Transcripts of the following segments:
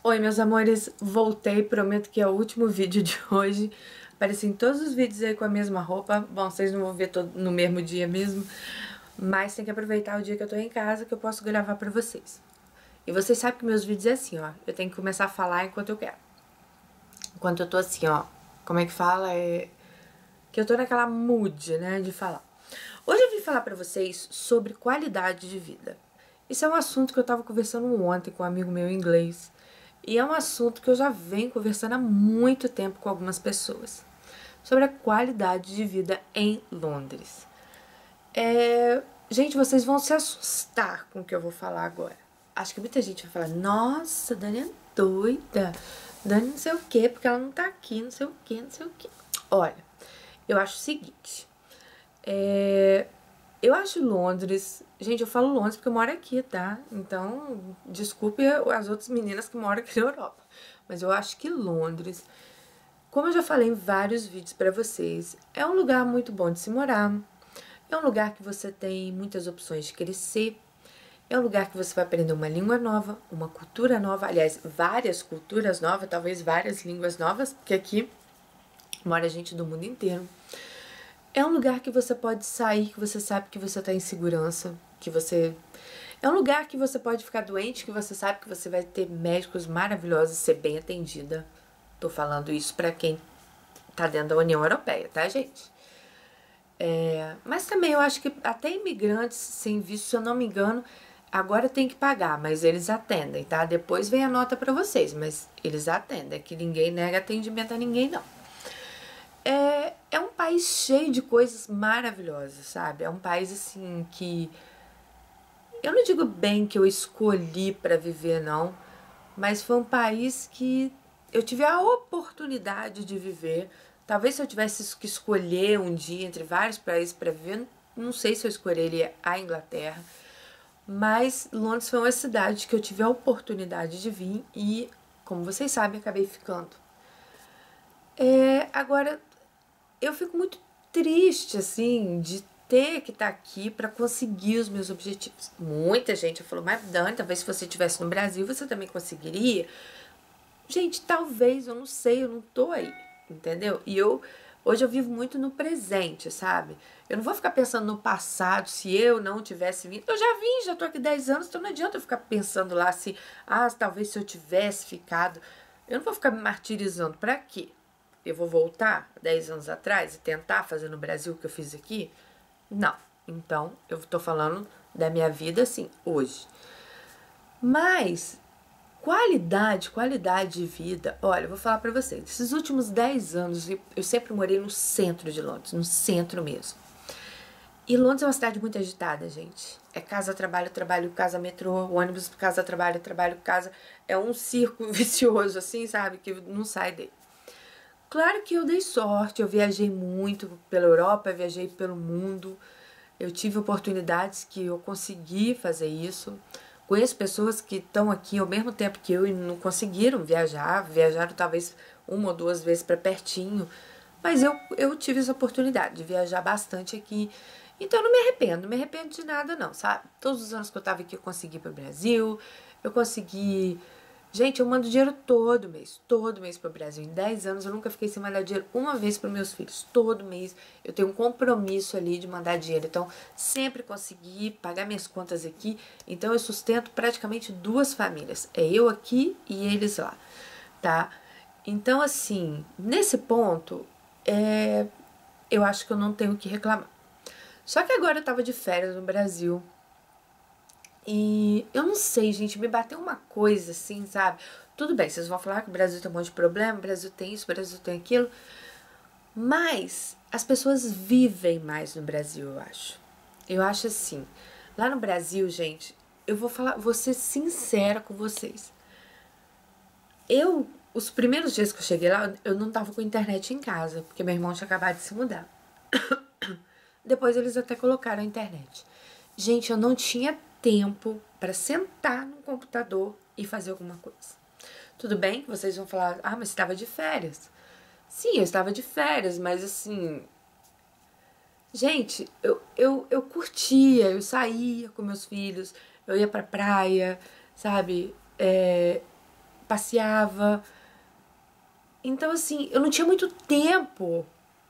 Oi, meus amores, voltei, prometo que é o último vídeo de hoje. Aparecem todos os vídeos aí com a mesma roupa. Bom, vocês não vão ver todo no mesmo dia mesmo, mas tem que aproveitar o dia que eu tô em casa que eu posso gravar pra vocês. E vocês sabem que meus vídeos é assim, ó, eu tenho que começar a falar enquanto eu quero. Enquanto eu tô assim, ó, como é que fala? Que eu tô naquela mood, né, de falar. Hoje eu vim falar pra vocês sobre qualidade de vida. Isso é um assunto que eu tava conversando ontem com um amigo meu em inglês. E é um assunto que eu já venho conversando há muito tempo com algumas pessoas. Sobre a qualidade de vida em Londres. Gente, vocês vão se assustar com o que eu vou falar agora. Acho que muita gente vai falar, nossa, Dani é doida. Dani não sei o quê, porque ela não tá aqui, não sei o quê, não sei o quê. Olha, eu acho o seguinte. Eu acho Londres... Gente, eu falo Londres porque eu moro aqui, tá? Então, desculpe as outras meninas que moram aqui na Europa. Mas eu acho que Londres, como eu já falei em vários vídeos pra vocês, é um lugar muito bom de se morar. É um lugar que você tem muitas opções de crescer. É um lugar que você vai aprender uma língua nova, uma cultura nova. Aliás, várias culturas novas, talvez várias línguas novas, porque aqui mora gente do mundo inteiro. É um lugar que você pode sair, que você sabe que você tá em segurança, que você... É um lugar que você pode ficar doente, que você sabe que você vai ter médicos maravilhosos e ser bem atendida. Tô falando isso pra quem tá dentro da União Europeia, tá, gente? Mas também eu acho que até imigrantes sem visto, se eu não me engano, agora tem que pagar, mas eles atendem, tá? Depois vem a nota pra vocês, mas eles atendem, que ninguém nega atendimento a ninguém, não. É um país cheio de coisas maravilhosas, sabe? É um país, assim, que... Eu não digo bem que eu escolhi pra viver, não. Mas foi um país que eu tive a oportunidade de viver. Talvez se eu tivesse que escolher um dia entre vários países pra viver, não sei se eu escolheria a Inglaterra. Mas Londres foi uma cidade que eu tive a oportunidade de vir e, como vocês sabem, acabei ficando. Agora, eu fico muito triste, assim, de ter que estar aqui para conseguir os meus objetivos. Muita gente falou, mas Dani, talvez se você estivesse no Brasil, você também conseguiria. Gente, talvez, eu não sei, eu não tô aí, entendeu? E hoje eu vivo muito no presente, sabe? Eu não vou ficar pensando no passado, se eu não tivesse vindo. Eu já vim, já tô aqui 10 anos, então não adianta eu ficar pensando lá se, talvez se eu tivesse ficado. Eu não vou ficar me martirizando. Pra quê? Eu vou voltar 10 anos atrás e tentar fazer no Brasil o que eu fiz aqui? Não. Então, eu tô falando da minha vida, assim, hoje. Mas, qualidade de vida, olha, eu vou falar pra vocês. Esses últimos 10 anos, eu sempre morei no centro de Londres, no centro mesmo. E Londres é uma cidade muito agitada, gente. É casa, trabalho, trabalho, casa, metrô, ônibus, casa, trabalho, trabalho, casa. É um círculo vicioso, assim, sabe? Que não sai dele. Claro que eu dei sorte, eu viajei muito pela Europa, viajei pelo mundo, eu tive oportunidades que eu consegui fazer isso. Conheço pessoas que estão aqui ao mesmo tempo que eu e não conseguiram viajar, viajaram talvez uma ou duas vezes para pertinho, mas eu tive essa oportunidade de viajar bastante aqui. Então eu não me arrependo de nada não, sabe? Todos os anos que eu tava aqui eu consegui ir pro Brasil, eu consegui... Gente, eu mando dinheiro todo mês pro Brasil. Em 10 anos eu nunca fiquei sem mandar dinheiro uma vez para meus filhos. Todo mês eu tenho um compromisso ali de mandar dinheiro. Então, sempre consegui pagar minhas contas aqui. Então, eu sustento praticamente duas famílias. É eu aqui e eles lá, tá? Então, assim, nesse ponto, eu acho que eu não tenho o que reclamar. Só que agora eu tava de férias no Brasil. E eu não sei, gente, me bateu uma coisa assim, sabe? Tudo bem, vocês vão falar que o Brasil tem um monte de problema, o Brasil tem isso, o Brasil tem aquilo. Mas as pessoas vivem mais no Brasil, eu acho. Eu acho assim. Lá no Brasil, gente, eu vou ser sincera com vocês. Os primeiros dias que eu cheguei lá, eu não tava com internet em casa, porque meu irmão tinha acabado de se mudar. Depois eles até colocaram a internet. Gente, eu não tinha tempo para sentar no computador e fazer alguma coisa. Tudo bem que vocês vão falar, mas você estava de férias. Sim, eu estava de férias, mas assim... Gente, eu curtia, eu saía com meus filhos, eu ia pra praia, sabe? passeava. Então, assim, eu não tinha muito tempo.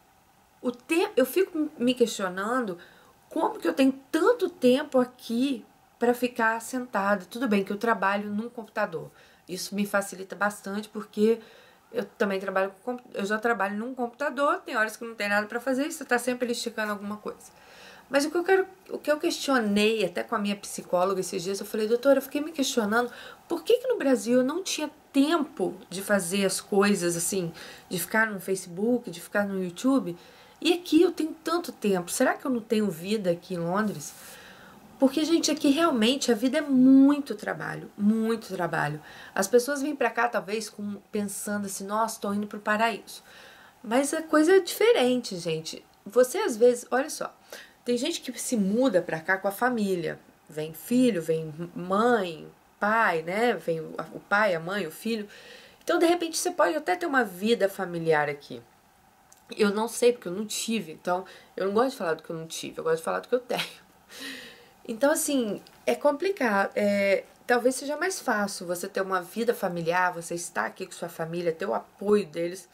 Eu fico me questionando como que eu tenho tanto tempo aqui para ficar sentada. Tudo bem que eu trabalho num computador. Isso me facilita bastante porque eu também trabalho eu já trabalho num computador, tem horas que não tem nada para fazer e você tá sempre ali esticando alguma coisa. Mas o que eu questionei até com a minha psicóloga esses dias, eu falei, doutora, eu fiquei me questionando por que no Brasil eu não tinha tempo de fazer as coisas assim, de ficar no Facebook, de ficar no YouTube, e aqui eu tenho tanto tempo. Será que eu não tenho vida aqui em Londres? Porque, gente, aqui realmente a vida é muito trabalho, muito trabalho. As pessoas vêm pra cá, talvez, pensando assim, nossa, tô indo pro paraíso. Mas a coisa é diferente, gente. Você, às vezes, olha só, tem gente que se muda pra cá com a família. Vem filho, vem mãe, pai, né? Vem o pai, a mãe, o filho. Então, de repente, você pode até ter uma vida familiar aqui. Eu não sei, porque eu não tive. Então, eu não gosto de falar do que eu não tive, eu gosto de falar do que eu tenho. Então, assim, é complicado. Talvez seja mais fácil você ter uma vida familiar, você estar aqui com sua família, ter o apoio deles.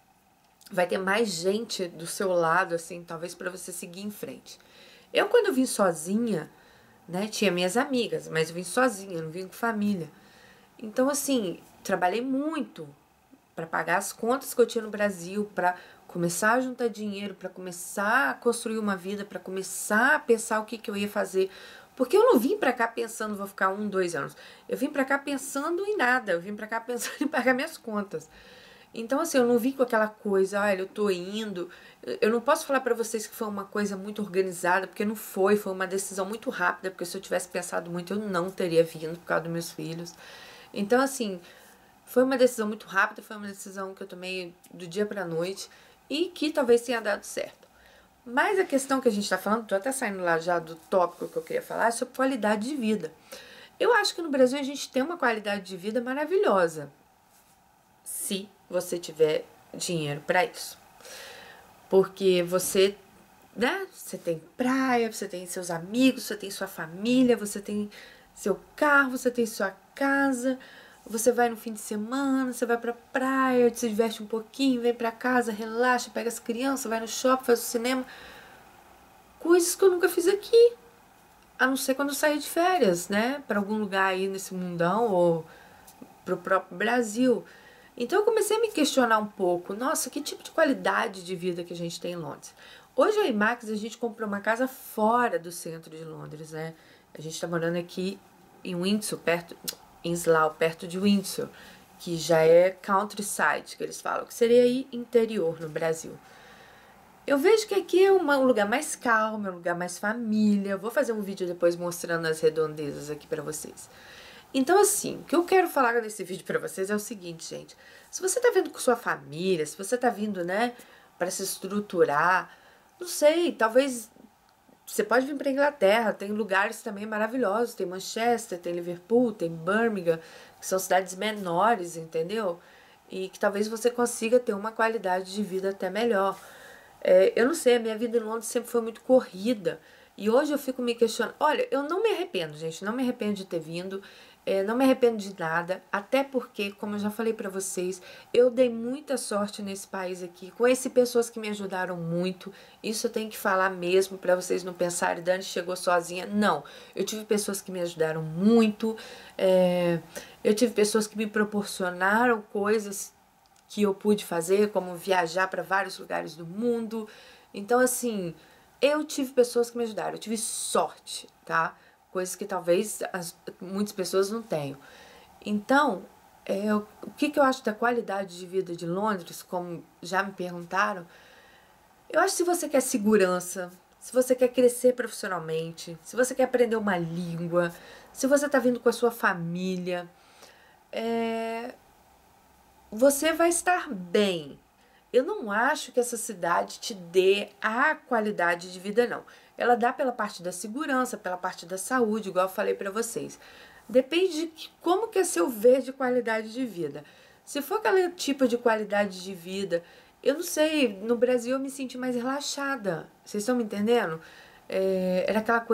Vai ter mais gente do seu lado, assim, talvez para você seguir em frente. Eu, quando eu vim sozinha, né, tinha minhas amigas, mas eu vim sozinha, eu não vim com família. Então, assim, trabalhei muito para pagar as contas que eu tinha no Brasil, para começar a juntar dinheiro, para começar a construir uma vida, para começar a pensar o que eu ia fazer. Porque eu não vim para cá pensando vou ficar 2 anos. Eu vim para cá pensando em nada. Eu vim para cá pensando em pagar minhas contas. Então, assim, eu não vim com aquela coisa, olha, eu tô indo. Eu não posso falar para vocês que foi uma coisa muito organizada, porque não foi. Foi uma decisão muito rápida, porque se eu tivesse pensado muito, eu não teria vindo por causa dos meus filhos. Então, assim, foi uma decisão muito rápida, foi uma decisão que eu tomei do dia pra noite e que talvez tenha dado certo. Mas a questão que a gente tá falando, tô até saindo lá já do tópico que eu queria falar, é sobre qualidade de vida. Eu acho que no Brasil a gente tem uma qualidade de vida maravilhosa, se você tiver dinheiro para isso. Porque você, né, você tem praia, você tem seus amigos, você tem sua família, você tem seu carro, você tem sua casa. Você vai no fim de semana, você vai pra praia, se diverte um pouquinho, vem pra casa, relaxa, pega as crianças, vai no shopping, faz o cinema. Coisas que eu nunca fiz aqui. A não ser quando eu sair de férias, né? Pra algum lugar aí nesse mundão ou pro próprio Brasil. Então eu comecei a me questionar um pouco. Nossa, que tipo de qualidade de vida que a gente tem em Londres? Hoje a Max, a gente comprou uma casa fora do centro de Londres, né? A gente tá morando aqui em Windsor, em Slough, perto de Windsor, que já é countryside, que eles falam, que seria aí interior no Brasil. Eu vejo que aqui é um lugar mais calmo, é um lugar mais família. Eu vou fazer um vídeo depois mostrando as redondezas aqui pra vocês. Então, assim, o que eu quero falar nesse vídeo pra vocês é o seguinte, gente. Se você tá vindo com sua família, se você tá vindo, né, pra se estruturar, não sei, talvez você pode vir pra Inglaterra, tem lugares também maravilhosos, tem Manchester, tem Liverpool, tem Birmingham, que são cidades menores, entendeu? E que talvez você consiga ter uma qualidade de vida até melhor. Eu não sei, a minha vida em Londres sempre foi muito corrida. E hoje eu fico me questionando. Olha, eu não me arrependo, gente. Não me arrependo de ter vindo. Não me arrependo de nada. Até porque, como eu já falei pra vocês, eu dei muita sorte nesse país aqui. Conheci pessoas que me ajudaram muito. Isso eu tenho que falar mesmo pra vocês não pensarem, Dani chegou sozinha. Não. Eu tive pessoas que me ajudaram muito. Eu tive pessoas que me proporcionaram coisas que eu pude fazer, como viajar para vários lugares do mundo. Então, assim, eu tive pessoas que me ajudaram, eu tive sorte, tá? Coisas que talvez muitas pessoas não tenham. Então, o que eu acho da qualidade de vida de Londres, como já me perguntaram, eu acho que se você quer segurança, se você quer crescer profissionalmente, se você quer aprender uma língua, se você tá vindo com a sua família, você vai estar bem. Eu não acho que essa cidade te dê a qualidade de vida, não. Ela dá pela parte da segurança, pela parte da saúde, igual eu falei pra vocês. Depende de como que é seu ver de qualidade de vida. Se for aquele tipo de qualidade de vida, eu não sei, no Brasil eu me senti mais relaxada. Vocês estão me entendendo? Era aquela coisa,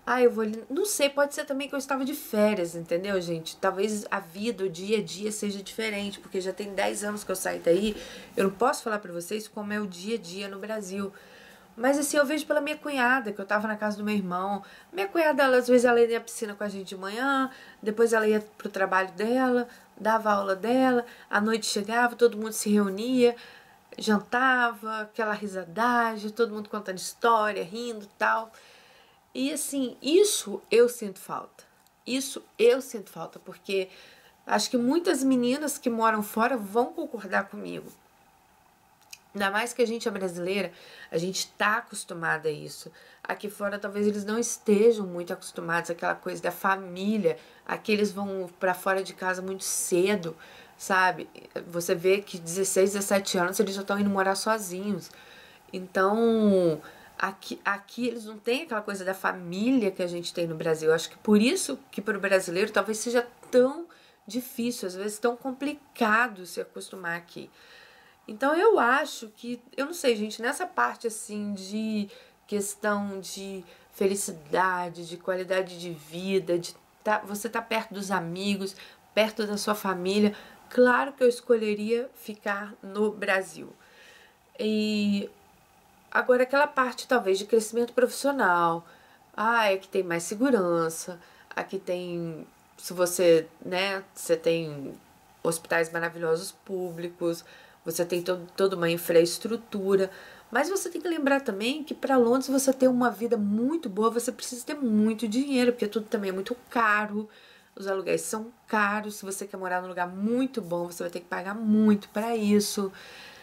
Ah, eu vou ali. Não sei, pode ser também que eu estava de férias, entendeu, gente? Talvez a vida, o dia a dia seja diferente, porque já tem 10 anos que eu saí daí. Eu não posso falar pra vocês como é o dia a dia no Brasil. Mas assim, eu vejo pela minha cunhada, que eu tava na casa do meu irmão. Minha cunhada, às vezes, ela ia à piscina com a gente de manhã, depois ela ia pro trabalho dela, dava aula dela, à noite chegava, todo mundo se reunia, jantava, aquela risadagem, todo mundo contando história, rindo e tal. E assim, isso eu sinto falta. Isso eu sinto falta, porque acho que muitas meninas que moram fora vão concordar comigo. Ainda mais que a gente é brasileira, a gente tá acostumada a isso. Aqui fora talvez eles não estejam muito acostumados àquela coisa da família. Aqui eles vão pra fora de casa muito cedo, sabe? Você vê que 16, 17 anos eles já estão indo morar sozinhos. Então, aqui eles não têm aquela coisa da família que a gente tem no Brasil. Eu acho que por isso que para o brasileiro talvez seja tão difícil, às vezes tão complicado se acostumar aqui. Então eu acho que, eu não sei, gente, nessa parte assim de questão de felicidade, de qualidade de vida, de você tá perto dos amigos, perto da sua família, claro que eu escolheria ficar no Brasil. E agora aquela parte talvez de crescimento profissional, aqui tem mais segurança, aqui tem, se você, né, você tem hospitais maravilhosos públicos, você tem toda uma infraestrutura, mas você tem que lembrar também que para Londres você ter uma vida muito boa, você precisa ter muito dinheiro, porque tudo também é muito caro, os aluguéis são caros, se você quer morar num lugar muito bom, você vai ter que pagar muito para isso.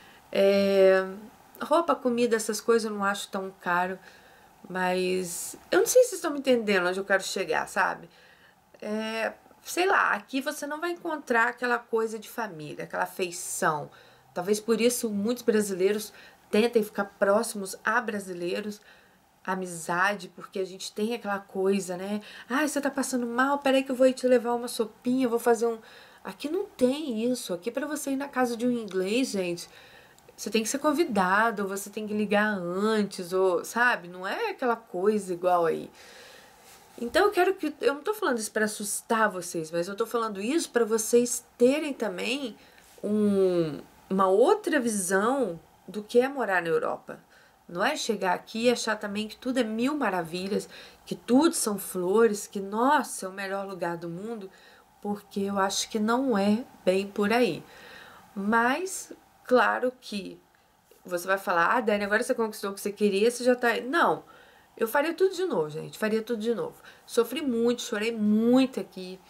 Roupa, comida, essas coisas eu não acho tão caro, mas eu não sei se vocês estão me entendendo onde eu quero chegar, sabe? Sei lá, aqui você não vai encontrar aquela coisa de família, aquela afeição. Talvez por isso muitos brasileiros tentem ficar próximos a brasileiros, amizade, porque a gente tem aquela coisa, né? Você tá passando mal, peraí que eu vou ir te levar uma sopinha, eu vou fazer um. Aqui não tem isso. Aqui para você ir na casa de um inglês, gente, você tem que ser convidado, ou você tem que ligar antes, ou sabe? Não é aquela coisa igual aí. Então eu quero que. Eu não tô falando isso para assustar vocês, mas eu tô falando isso para vocês terem também uma outra visão do que é morar na Europa. Não é chegar aqui e achar também que tudo é mil maravilhas, que tudo são flores, que nossa, é o melhor lugar do mundo, porque eu acho que não é bem por aí. Mas, claro que você vai falar, Dani, agora você conquistou o que você queria, você já tá aí. Não, eu faria tudo de novo, gente, faria tudo de novo. Sofri muito, chorei muito aqui.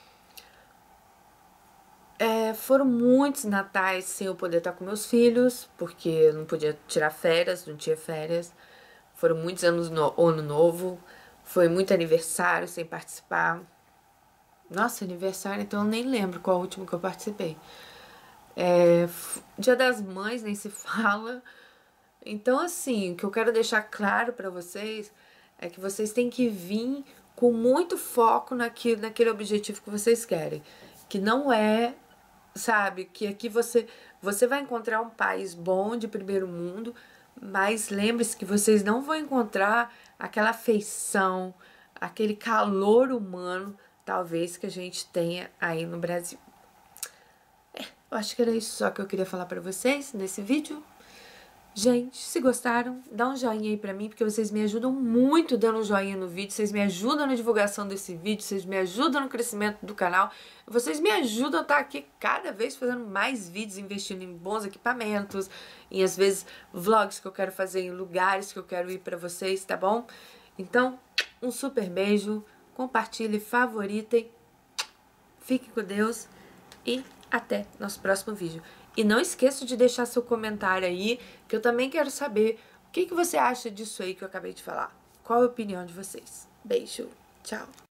Foram muitos natais sem eu poder estar com meus filhos, porque eu não podia tirar férias, não tinha férias. Foram muitos anos no ano novo, foi muito aniversário sem participar. Nossa, aniversário, então eu nem lembro qual o último que eu participei. Dia das Mães, nem se fala. Então, assim, o que eu quero deixar claro pra vocês é que vocês têm que vir com muito foco naquele objetivo que vocês querem. Que não é, sabe, que aqui você vai encontrar um país bom de primeiro mundo, mas lembre-se que vocês não vão encontrar aquela afeição, aquele calor humano, talvez, que a gente tenha aí no Brasil. Eu acho que era isso só que eu queria falar pra vocês nesse vídeo. Gente, se gostaram, dá um joinha aí pra mim, porque vocês me ajudam muito dando um joinha no vídeo, vocês me ajudam na divulgação desse vídeo, vocês me ajudam no crescimento do canal, vocês me ajudam a estar aqui cada vez fazendo mais vídeos, investindo em bons equipamentos, em às vezes vlogs que eu quero fazer em lugares que eu quero ir pra vocês, tá bom? Então, um super beijo, compartilhe, favoritem, fiquem com Deus e até nosso próximo vídeo. E não esqueça de deixar seu comentário aí, que eu também quero saber o que você acha disso aí que eu acabei de falar. Qual a opinião de vocês? Beijo, tchau!